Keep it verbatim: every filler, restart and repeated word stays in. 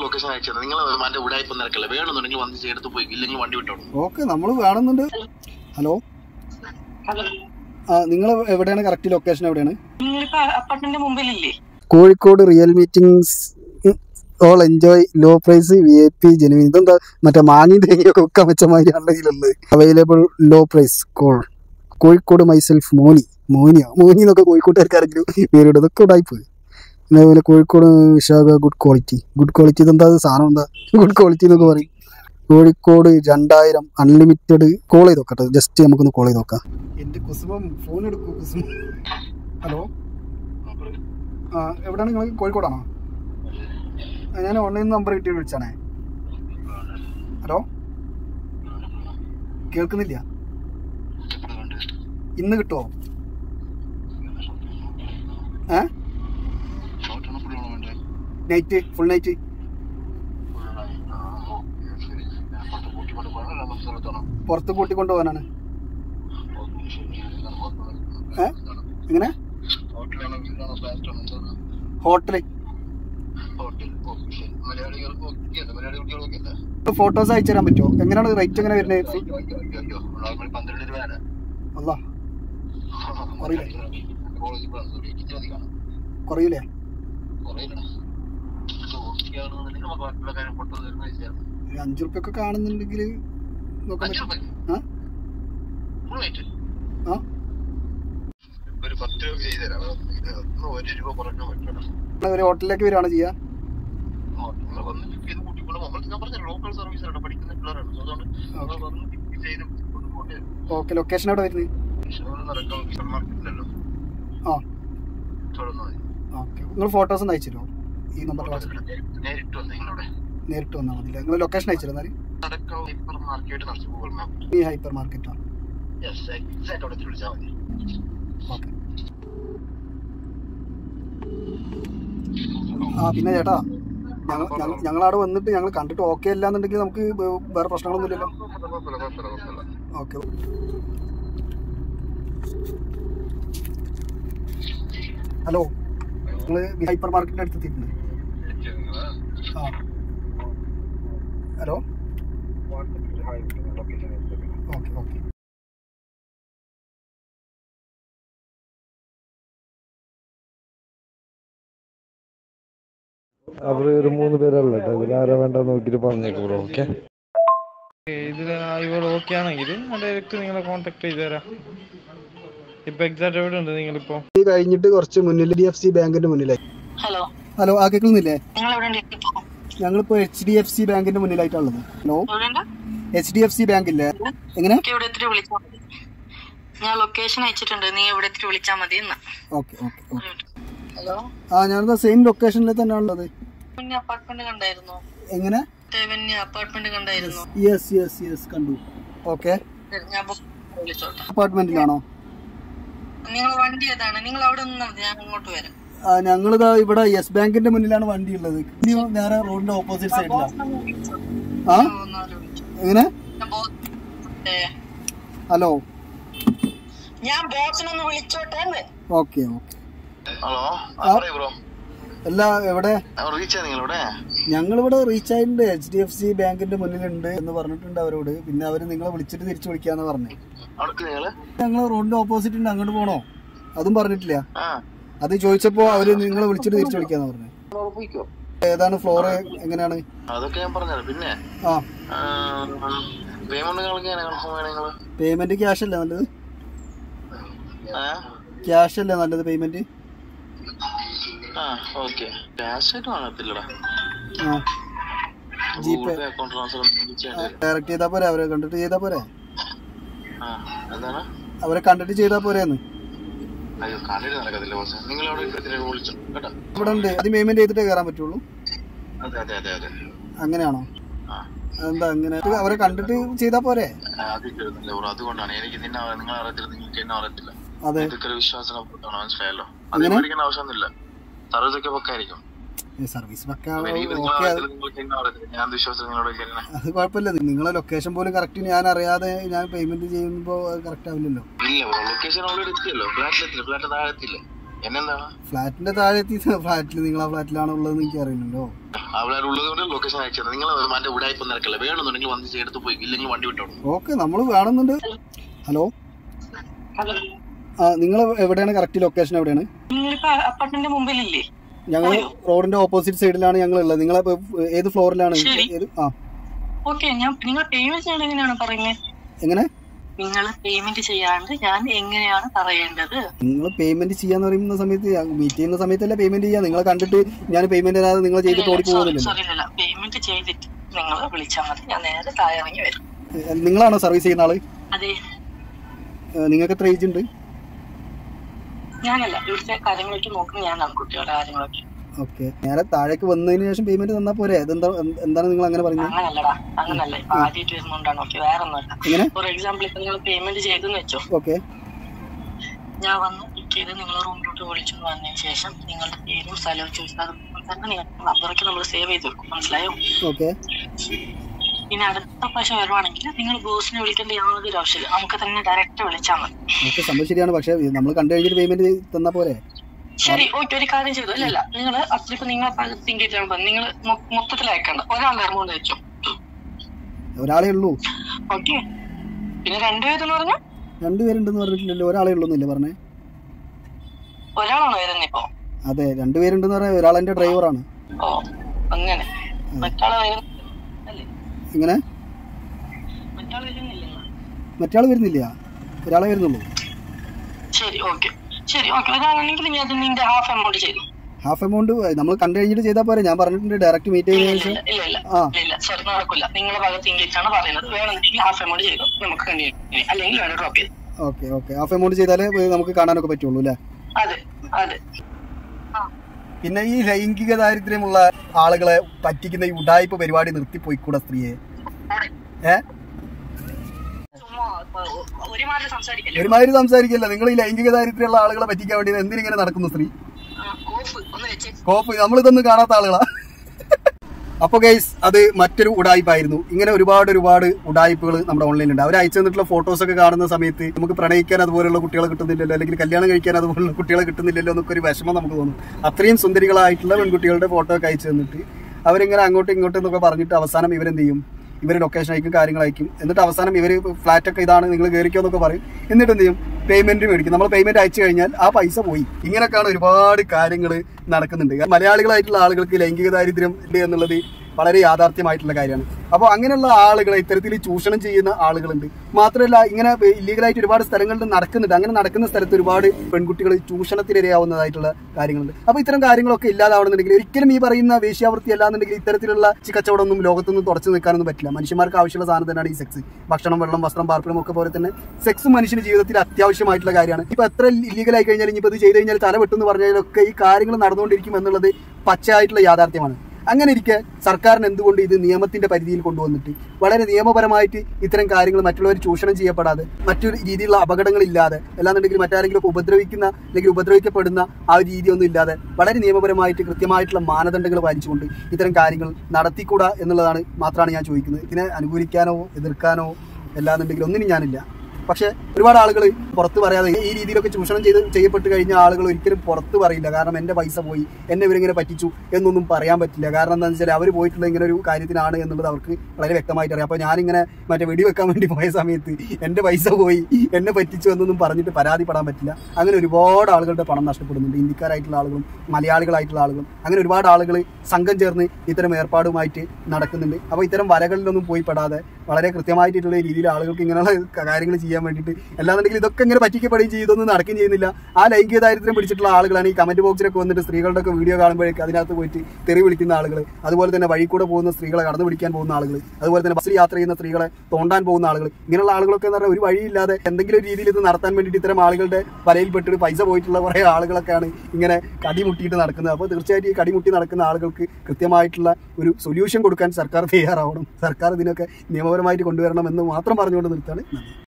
Location അയച്ചത്. നിങ്ങൾ വണ്ടി ഉടായ്പ നിരക്കല്ല, വേണമെന്നുണ്ടെങ്കിൽ വന്ന് എടുത്ത് പോയി, ഇല്ലെങ്കിൽ വണ്ടി വിട്ടോളൂ. ഓക്കെ, നമ്മൾ വേണമെന്നുണ്ട്. ഹലോ, ആ നിങ്ങൾ എവിടെയാണ്? കറക്റ്റ് ലൊക്കേഷൻ എവിടെയാണ്? Kozhikode real meetings all enjoy low price V I P genuine. ഇതെന്താ മറ്റേ മാങ്ങി തേങ്ങയൊക്കെ വെക്കാൻ വെച്ച മാതിരിയാണല്ലോ ഇതിലുള്ളത്. Available low price call Kozhikode myself Moni. മോനിയോ മോനി എന്നൊക്കെ കോഴിക്കോട്ടുകാർക്കാരെങ്കിലും പേരിടും. ഇതൊക്കെ ഉടായിപ്പ്. അതേപോലെ Kozhikode Vishakha good quality. Good quality ഇതെന്താ സാധനം? എന്താ ഗുഡ് ക്വാളിറ്റി എന്നൊക്കെ പറയും. കോഴിക്കോട് രണ്ടായിരം അൺലിമിറ്റഡ്. കോൾ ചെയ്ത് നോക്കട്ടെ, ജസ്റ്റ് നമുക്കൊന്ന് കോൾ ചെയ്ത് നോക്കാം. എൻ്റെ കുസുമം ഫോൺ എടുക്കൂ. കുസുമം, ഹലോ. ആ എവിടെയാണ് നിങ്ങൾ? കോഴിക്കോടാണോ? ഞാൻ ഓൺലൈൻ നമ്പർ കിട്ടി വിളിച്ചാണേ. ഹലോ, കേൾക്കുന്നില്ല. ഇന്ന് കിട്ടുമോ? ഏ നൈറ്റ്, ഫുൾ നൈറ്റ്. പുറത്ത് കൂട്ടിക്കൊണ്ടു പോകാനാണ്. ഏ എങ്ങനെ? ഹോട്ടല്. ഫോട്ടോസ് അയച്ചു തരാൻ പറ്റുമോ? എങ്ങനെയാണ് റേറ്റ്? എങ്ങനെ വരുന്നത്? അല്ല കുറയില്ലേ? കുറയില്ലേ? അഞ്ചു റുപ്യൊക്കെ കാണുന്നുണ്ടെങ്കിൽ നോക്കാൻ പറ്റും. ഒരു ഹോട്ടലിലേക്ക് വരികയാണ് ചെയ്യാ. ഓക്കെ, ലൊക്കേഷൻ എവിടെ വരുന്നത്? ആ ഓക്കെ, നിങ്ങൾ ഫോട്ടോസ് ഒന്ന് അയച്ചു തരുമോ ഈ നമ്പർ? നേരിട്ട് വന്നാൽ മതി. നിങ്ങൾ ലൊക്കേഷൻ അയച്ചു തരുന്നത് ഈ ഹൈപ്പർ മാർക്കറ്റാ? ഓക്കെ. ആ പിന്നെ ചേട്ടാ, ഞങ്ങൾ ഞങ്ങളവിടെ വന്നിട്ട് ഞങ്ങൾ കണ്ടിട്ട് ഓക്കെ അല്ല എന്നുണ്ടെങ്കിൽ നമുക്ക് വേറെ പ്രശ്നങ്ങളൊന്നും ഇല്ലല്ലോ. ഓക്കെ. ഹലോ, നിങ്ങൾ ഹൈപ്പർ മാർക്കറ്റിൻ്റെ അടുത്ത് എത്തിയിട്ടുണ്ട്. ആ ഹലോ, ഓക്കെ ഓക്കെ. അവർ ഒരു മൂന്ന് പേരല്ല കേട്ടോ, ഇതിലാരോ വേണ്ട നോക്കിയിട്ട് പറഞ്ഞേക്കൂടോ. ഓക്കെ, ഇതിൽ ഇവർ ഓക്കെ ആണെങ്കിൽ ഡയറക്റ്റ് നിങ്ങളെ കോൺടാക്ട് ചെയ്ത് തരാം. ഇപ്പൊ എക്സാക്ട് എവിടെ ഉണ്ട് നിങ്ങളിപ്പോ? കഴിഞ്ഞിട്ട് കുറച്ച് മുന്നിൽ ഡി എഫ് സി ബാങ്കിന്റെ മുന്നിലായി. ഹലോ ഹലോ, ആ കേൾക്കുന്നില്ലേ? ഞങ്ങളിപ്പോ എച്ച് ഡി എഫ് സി ബാങ്കിന്റെ മുന്നിലായിട്ടാണുള്ളത്. Hello, H D F C ബാങ്കില്ലേ? എങ്ങനെ? ഞാൻ ലൊക്കേഷൻ അയച്ചിട്ടുണ്ട്, നീ എവിടെ വിളിച്ചാൽ മതി. Okay okay okay. ഹലോ, ആ ഞാനത് സെയിം ലൊക്കേഷനിൽ തന്നെയാണുള്ളത്. അപ്പാർട്ട്മെന്റ് കണ്ടായിരുന്നു? എങ്ങനെ? അപ്പാർട്ട്മെന്റ് കണ്ടായിരുന്നു? യെസ് യെസ് യെസ് കണ്ടു. ഓക്കെ, അപ്പാർട്ട്മെന്റിലാണോ? നിങ്ങൾ വണ്ടി ഏതാണ്? നിങ്ങൾ അവിടെ നിന്നാൽ മതി, ഞാൻ അങ്ങോട്ട് വരാം. ഞങ്ങളിതാ ഇവിടെ യെസ് ബാങ്കിന്റെ മുന്നിലാണ് വണ്ടി ഉള്ളത്. നേരെ റോഡിന്റെ ഓപ്പോസിറ്റ് സൈഡിലാണ്. ആ എങ്ങനെ? ഹലോ, ഞാൻ ബോസിനൊന്ന് വിളിച്ചോട്ടെ. Okay okay. ഹലോ, അല്ല എവിടെ? ഞങ്ങളിവിടെ റീച്ച് ആയിട്ടുണ്ട്. എച്ച് ഡി എഫ് സി ബാങ്കിന്റെ മുന്നിലുണ്ട് എന്ന് പറഞ്ഞിട്ടുണ്ട് അവരോട്. പിന്നെ അവര് നിങ്ങളെ വിളിച്ചിട്ട് തിരിച്ചു വിളിക്കാന്ന് പറഞ്ഞു. ഞങ്ങള് റോഡിന്റെ ഓപ്പോസിറ്റ് ഉണ്ട്, അങ്ങോട്ട് പോണോ? അതും പറഞ്ഞിട്ടില്ല. അത് ചോദിച്ചപ്പോ അവര് നിങ്ങളെ വിളിച്ചിട്ട് തിരിച്ചു വിളിക്കാന്ന് പറഞ്ഞു. ഏതാണ് ഫ്ലോർ? എങ്ങനെയാണ്? അതൊക്കെ ഞാൻ പറഞ്ഞത്. പിന്നെ പേയ്മെന്റ് ക്യാഷ് അല്ലേ നല്ലത്? ക്യാഷ് അല്ലേ നല്ലത് പേയ്മെന്റ്? ജിപേ ഡയറക്റ്റ് ചെയ്താ പോരെ? അവരെ കണ്ടിട്ട് ചെയ്താ പോരെ? അവരെ കണ്ടിട്ട് ചെയ്താ പോരെന്ന്? ഇവിടെ ഉണ്ട്, അത് പേയ്മെന്റ് ചെയ്തിട്ടേ കയറാൻ പറ്റുള്ളൂ. അങ്ങനെയാണോ? എന്താ അങ്ങനെ? അവരെ കണ്ടിട്ട് ചെയ്താ പോരെ? അതുകൊണ്ടാണ് എനിക്ക് നിന്നെ നിങ്ങൾ അറിയത്തില്ല, നിങ്ങൾക്ക് എന്നെ അറിയത്തില്ല. അതെ, വിശ്വാസം മനസ്സിലായല്ലോ. അത് പഠിക്കേണ്ട ആവശ്യമൊന്നുമില്ല. സർവീസൊക്കെ പക്കായിരിക്കും. സർവീസ് പക്ക. അത് കുഴപ്പമില്ല. നിങ്ങളെ ലൊക്കേഷൻ പോലും കറക്റ്റ് ഞാൻ അറിയാതെ ഞാൻ പേയ്മെന്റ് ചെയ്യുമ്പോ അത് കറക്റ്റ് ആവില്ലല്ലോ. എന്നെന്താണ് ഫ്ലാറ്റിന്റെ താഴെ എത്തി. ഫ്ലാറ്റിൽ നിങ്ങൾ ആ ഫ്ലാറ്റിലാണോ ഉള്ളത് എനിക്ക് അറിയില്ലല്ലോ. അവിടെ ഉള്ളത് കൊണ്ട് ലൊക്കേഷൻ അയച്ചത്. നിങ്ങൾ മറ്റേ ഉടായ്പ നിരക്കല്ല, വേണമെന്നുണ്ടെങ്കിൽ വന്ന് എടുത്ത് പോയി, ഇല്ലെങ്കിൽ വണ്ടി വിട്ടോളൂ. ഓക്കെ, നമ്മൾ കാണുന്നുണ്ട്. ഹലോ, ആ നിങ്ങൾ എവിടെയാണ്? കറക്റ്റ് ലൊക്കേഷൻ എവിടെയാണ്? അപ്പാർട്ട്മെന്റ് മുമ്പിലില്ലേ? ഞങ്ങൾ റോഡിന്റെ ഓപ്പോസിറ്റ് സൈഡിലാണ് ഞങ്ങൾ ഉള്ളത്. നിങ്ങൾ ഏത് ഫ്ലോറിലാണ്? ആ ഓക്കെ, ഞാൻ നിങ്ങൾ പേയ്മെന്റ് ചെയ്യാൻ എങ്ങനെയാണ് പറയുന്നത്? എങ്ങനെ നിങ്ങൾ പേയ്മെന്റ് ചെയ്യാണ്ട് ഞാൻ എങ്ങനെയാണ് പറയേണ്ടത്? നിങ്ങൾ പേയ്മെന്റ് ചെയ്യാന്ന് പറയുന്ന സമയത്ത് മീറ്റ് ചെയ്യുന്ന സമയത്തല്ലേ പേയ്മെന്റ് ചെയ്യാം. നിങ്ങളെ കണ്ടിട്ട് ഞാൻ പേയ്മെന്റ് ചെയ്യാതെ നിങ്ങൾ ചെയ്തിട്ട് ഓടി പോകുന്നില്ല. പേയ്മെന്റ് ചെയ്തിട്ട് നിങ്ങൾ വിളിച്ചാൽ മതി, ഞാൻ നേരെ താഴെ ഇറങ്ങി വരും. നിങ്ങളാണോ സർവീസ് ചെയ്യുന്ന ആള്? അതെ. നിങ്ങൾക്ക് എത്ര ഏജ് ഉണ്ട്? ഞാനല്ല, ഇവിടുത്തെ കാര്യങ്ങളൊക്കെ നോക്കുന്നത് ഞാനാണ്, കുട്ടികളുടെ കാര്യങ്ങളൊക്കെ. ഓക്കെ, നേരെ താഴേക്ക് വന്നതിന് ശേഷം പേയ്മെന്റ് തന്നാ പോരെ? അതെന്താ, എന്താണ് നിങ്ങൾ അങ്ങനെ പറയുന്നത്? അങ്ങനല്ലടാ, അങ്ങനല്ല. ഇപ്പൊ ആദ്യമായിട്ട് വരുന്നോണ്ടാണ്. ഓക്കെ, വേറെ ഒന്നുമല്ല. ഫോർ എക്സാമ്പിൾ ഇപ്പൊ നിങ്ങൾ പേയ്മെന്റ് ചെയ്തെന്ന് വെച്ചോ. ഓക്കെ, ഞാൻ വന്ന് പിക്ക് ചെയ്ത് നിങ്ങളെ റൂമിലോട്ട് വിളിച്ചു വന്നതിന് ശേഷം നിങ്ങളുടെ പേരും സ്ഥലവും ചോദിച്ചാൽ തന്നെ നിങ്ങൾ നമ്പറൊക്കെ നമ്മൾ സേവ് ചെയ്ത് വെക്കും. മനസ്സിലായോ? ഓക്കെ. പിന്നെ അടുത്ത പ്രാവശ്യം വരുവാണെങ്കിൽ നിങ്ങൾ ബോസിനെ വിളിക്കേണ്ട യാതൊരു ആവശ്യമില്ല, നമുക്ക് തന്നെ ഡയറക്റ്റ് വിളിച്ചാൽ മതി. ഓക്കെ, സംഭവം ശരിയാണ്. പക്ഷെ നമ്മൾ കണ്ടു കഴിഞ്ഞിട്ട് പേയ്മെന്റ് തന്നാ പോരെ? ശരി, ഓക്കെ. ഒരു കാര്യം ചെയ്തു. അല്ലല്ല, നിങ്ങൾ അത്രയ്ക്ക് നിങ്ങൾ തിങ്ക് ചെയ്തിട്ട് നിങ്ങൾ മൊത്തത്തിൽ അയക്കണ്ട, ഒരാളുടെ എമൗണ്ട് അയച്ചോ. ഒരാളെ ഉള്ളൂ. ഓക്കെ, പിന്നെ രണ്ടുപേരെന്ന് പറഞ്ഞു? രണ്ടുപേരുണ്ടെന്ന് പറഞ്ഞിട്ടില്ലല്ലോ, ഒരാളെ ഉള്ളൂന്നല്ലേ പറഞ്ഞേ? ഒരാളാണോ വരുന്നത് ഇപ്പൊ? അതെ, രണ്ടുപേരുണ്ടെന്ന് പറയാം. ഒരാൾ എന്റെ ഡ്രൈവറാണ്. ഓ, അങ്ങനെ. മറ്റാളെ എങ്ങനെ? മറ്റാളെ വരുന്നില്ല. മറ്റാള് വരുന്നില്ല, ഒരാളെ വരുന്നുള്ളൂ. ശരി, ഓക്കെ. ശരി, ഓക്കെ. ഒരാളാണെങ്കിൽ ഞാൻ നിന്റെ ഹാഫ് എമൗണ്ട് ചെയ്തു. ഹാഫ് എമൗണ്ട് നമ്മൾ കണ്ടു കഴിഞ്ഞിട്ട് ചെയ്താൽ പോരെ? ഞാൻ പറഞ്ഞിട്ടുണ്ട് ഡയറക്റ്റ് മീറ്റ് ചെയ്യുന്ന ശേഷം. ഇല്ല ഇല്ല സോറി, നടക്കില്ല. നിങ്ങളുടെ ഭാഗത്ത് ഇംഗ്ലീഷാണ് പറയുന്നത്. വേണമെങ്കിൽ ഹാഫ് എമൗണ്ട് ചെയ്തു, നമുക്ക് കണ്ടിന്യൂ, അല്ലെങ്കിൽ വേണം ഡ്രോപ്പ് ചെയ്തു. ഓക്കെ ഓക്കെ, ഹാഫ് എമൗണ്ട് ചെയ്താലേ നമുക്ക് കാണാനൊക്കെ പറ്റുള്ളൂ അല്ലേ? അതെ അതെ. പിന്നെ ഈ ലൈംഗിക ദാരിദ്ര്യമുള്ള ആളുകളെ പറ്റിക്കുന്ന ഈ ഉഡായിപ്പ് പരിപാടി നിർത്തിപ്പോയിക്കൂടെ സ്ത്രീയെ? ഏ ഒരുമാതിരി സംസാരിക്കല്ല. നിങ്ങൾ ഈ ലൈംഗിക ദാരിദ്ര്യമുള്ള ആളുകളെ പറ്റിക്കാൻ വേണ്ടി എന്തിനിങ്ങനെ നടക്കുന്നു സ്ത്രീ? കോപ്പ്, നമ്മളിതൊന്നും കാണാത്ത ആളുകളാ. അപ്പൊ ഗൈസ്, അത് മറ്റൊരു ഉഡായിപ്പായിരുന്നു. ഇങ്ങനെ ഒരുപാട് ഒരുപാട് ഉഡായിപ്പുകൾ നമ്മുടെ ഓൺലൈനിലുണ്ട്. അവർ അയച്ചു തന്നിട്ടുള്ള ഫോട്ടോസ് ഒക്കെ കാണുന്ന സമയത്ത് നമുക്ക് പ്രണയിക്കാൻ അതുപോലുള്ള കുട്ടികളെ കിട്ടുന്നില്ലല്ലോ, അല്ലെങ്കിൽ കല്യാണം കഴിക്കാൻ അതുപോലുള്ള കുട്ടികളെ കിട്ടുന്നില്ലല്ലോ എന്നൊക്കെ ഒരു വിഷമം നമുക്ക് തോന്നും. അത്രയും സുന്ദരികളായിട്ടുള്ള പെൺകുട്ടികളുടെ ഫോട്ടോ ഒക്കെ അയച്ചു തന്നിട്ട് അവരിങ്ങനെ അങ്ങോട്ടും ഇങ്ങോട്ടും എന്നൊക്കെ പറഞ്ഞിട്ട് അവസാനം ഇവരെന്ത് ചെയ്യും? ഇവർ ലൊക്കേഷൻ അയക്കും, കാര്യങ്ങളയക്കും. എന്നിട്ട് അവസാനം ഇവർ ഫ്ലാറ്റൊക്കെ ഇതാണ്, നിങ്ങൾ കയറിക്കോ എന്നൊക്കെ പറയും. എന്നിട്ട് എന്ത് ചെയ്യും? പേയ്മെന്റ് മേടിക്കും. നമ്മൾ പേയ്മെന്റ് അയച്ചു കഴിഞ്ഞാൽ ആ പൈസ പോയി. ഇങ്ങനെയൊക്കെയാണ് ഒരുപാട് കാര്യങ്ങൾ നടക്കുന്നുണ്ട്. മലയാളികളായിട്ടുള്ള ആളുകൾക്ക് ലൈംഗിക ദാരിദ്ര്യം ഉണ്ട് എന്നുള്ളത് വളരെ യാഥാർത്ഥ്യമായിട്ടുള്ള കാര്യമാണ്. അപ്പോൾ അങ്ങനെയുള്ള ആളുകളെ ഇത്തരത്തിൽ ചൂഷണം ചെയ്യുന്ന ആളുകളുണ്ട്. മാത്രമല്ല, ഇങ്ങനെ ഇല്ലീഗലായിട്ട് ഒരുപാട് സ്ഥലങ്ങളിൽ നടക്കുന്നുണ്ട്. അങ്ങനെ നടക്കുന്ന സ്ഥലത്ത് ഒരുപാട് പെൺകുട്ടികൾ ചൂഷണത്തിനിരയാവുന്നതായിട്ടുള്ള കാര്യങ്ങളുണ്ട്. അപ്പോൾ ഇത്തരം കാര്യങ്ങളൊക്കെ ഇല്ലാതാവണമെന്നുണ്ടെങ്കിൽ ഒരിക്കലും ഈ പറയുന്ന വേശ്യാവൃത്തി അല്ലാന്നുണ്ടെങ്കിൽ ഇത്തരത്തിലുള്ള കച്ചവടമൊന്നും ലോകത്തൊന്നും തുടച്ചു നിൽക്കാനൊന്നും പറ്റില്ല. മനുഷ്യന്മാർക്ക് ആവശ്യമുള്ള സാധനം തന്നെയാണ് ഈ സെക്സ്. ഭക്ഷണം, വെള്ളം, വസ്ത്രം, പാർപ്പിടം ഒക്കെ പോലെ തന്നെ സെക്സ് മനുഷ്യന്റെ ജീവിതത്തിൽ അത്യാവശ്യമായിട്ടുള്ള കാര്യമാണ്. ഇപ്പൊ എത്ര ഇല്ലീഗലായി കഴിഞ്ഞാൽ, ഇനിയിപ്പോൾ ഇത് ചെയ്ത് കഴിഞ്ഞാൽ തല വെട്ടെന്ന് പറഞ്ഞാലൊക്കെ ഈ കാര്യങ്ങൾ നടന്നുകൊണ്ടിരിക്കും എന്നുള്ളത് പച്ചയായിട്ടുള്ള യാഥാർത്ഥ്യമാണ്. അങ്ങനെ ഇരിക്കെ സർക്കാരിന് എന്തുകൊണ്ട് ഇത് നിയമത്തിന്റെ പരിധിയിൽ കൊണ്ടുവന്നിട്ട് വളരെ നിയമപരമായിട്ട് ഇത്തരം കാര്യങ്ങൾ മറ്റുള്ളവർ ചൂഷണം ചെയ്യപ്പെടാതെ, മറ്റൊരു രീതിയിലുള്ള അപകടങ്ങളില്ലാതെ, അല്ലാന്നുണ്ടെങ്കിൽ മറ്റാരെങ്കിലും ഉപദ്രവിക്കുന്ന അല്ലെങ്കിൽ ഉപദ്രവിക്കപ്പെടുന്ന ആ ഒരു രീതിയൊന്നും ഇല്ലാതെ വളരെ നിയമപരമായിട്ട് കൃത്യമായിട്ടുള്ള മാനദണ്ഡങ്ങൾ പാലിച്ചുകൊണ്ട് ഇത്തരം കാര്യങ്ങൾ നടത്തിക്കൂടാ എന്നുള്ളതാണ് മാത്രമാണ് ഞാൻ ചോദിക്കുന്നത്. ഇതിനെ അനുകൂലിക്കാനോ എതിർക്കാനോ അല്ലാന്നുണ്ടെങ്കിൽ ഒന്നിനും ഞാനില്ല. പക്ഷെ ഒരുപാട് ആളുകൾ പുറത്ത് പറയാതെ ഈ രീതിയിലൊക്കെ ചൂഷണം ചെയ്ത് ചെയ്യപ്പെട്ട് കഴിഞ്ഞ ആളുകൾ ഒരിക്കലും പുറത്ത് പറയില്ല. കാരണം എൻ്റെ പൈസ പോയി, എന്നെ ഇവരിങ്ങനെ പറ്റിച്ചു എന്നൊന്നും പറയാൻ പറ്റില്ല. കാരണം എന്താണെന്ന് വെച്ചാൽ അവർ പോയിട്ടുള്ള ഇങ്ങനെ ഒരു കാര്യത്തിനാണ് എന്നുള്ളത് അവർക്ക് വളരെ വ്യക്തമായിട്ട് അറിയാം. അപ്പോൾ ഞാനിങ്ങനെ മറ്റേ വെടിവെക്കാൻ വേണ്ടി പോയ സമയത്ത് എൻ്റെ പൈസ പോയി, എന്നെ പറ്റിച്ചു എന്നൊന്നും പറഞ്ഞിട്ട് പരാതിപ്പെടാൻ പറ്റില്ല. അങ്ങനെ ഒരുപാട് ആളുകളുടെ പണം നഷ്ടപ്പെടുന്നുണ്ട്. ഇന്ത്യക്കാരായിട്ടുള്ള ആളുകളും മലയാളികളായിട്ടുള്ള ആളുകളും അങ്ങനെ ഒരുപാട് ആളുകൾ സംഘം ചേർന്ന് ഇത്തരം ഏർപ്പാടുമായിട്ട് നടക്കുന്നുണ്ട്. അപ്പോൾ ഇത്തരം വലകളിലൊന്നും പോയി പെടാതെ വളരെ കൃത്യമായിട്ടുള്ള രീതിയിൽ ആളുകൾക്ക് ഇങ്ങനെയുള്ള കാര്യങ്ങൾ ചെയ്യാൻ വേണ്ടിയിട്ട്, അല്ലാന്നുണ്ടെങ്കിൽ ഇതൊക്കെ ഇങ്ങനെ പറ്റിക്കപ്പെടുകയും ചെയ്തൊന്നും നടക്കുകയും ചെയ്യുന്നില്ല. ആ ലൈംഗിക ദാരിദ്ര്യം പിടിച്ചിട്ടുള്ള ആളുകളാണ് ഈ കമന്റ് ബോക്സിലൊക്കെ വന്നിട്ട് സ്ത്രീകളുടെ ഒക്കെ വീഡിയോ കാണുമ്പോഴേക്ക് അതിനകത്ത് പോയിട്ട് തെറി വിളിക്കുന്ന ആളുകൾ, അതുപോലെ തന്നെ വഴി കൂടെ പോകുന്ന സ്ത്രീകളെ കടന്നു പിടിക്കാൻ പോകുന്ന ആളുകൾ, അതുപോലെ തന്നെ ബസ്സിൽ യാത്ര ചെയ്യുന്ന സ്ത്രീകളെ തോണ്ടാൻ പോകുന്ന ആളുകൾ, ഇങ്ങനെയുള്ള ആളുകളൊക്കെ എന്ന് പറഞ്ഞാൽ ഒരു വഴിയില്ലാതെ എന്തെങ്കിലും ഒരു രീതിയിൽ ഇത് നടത്താൻ വേണ്ടിയിട്ട് ഇത്തരം ആളുകളുടെ വലയിൽപ്പെട്ടിട്ട് പൈസ പോയിട്ടുള്ള കുറേ ആളുകളൊക്കെയാണ് ഇങ്ങനെ കടിമുട്ടിയിട്ട് നടക്കുന്നത്. അപ്പോൾ തീർച്ചയായിട്ടും ഈ കടിമുട്ടി നടക്കുന്ന ആളുകൾക്ക് കൃത്യമായിട്ടുള്ള ഒരു സൊല്യൂഷൻ കൊടുക്കാൻ സർക്കാർ തയ്യാറാവണം. സർക്കാർ ഇതിനൊക്കെ നിയമപരമായിട്ട് കൊണ്ടുവരണം എന്ന് മാത്രം പറഞ്ഞുകൊണ്ട് നിർത്താണ്.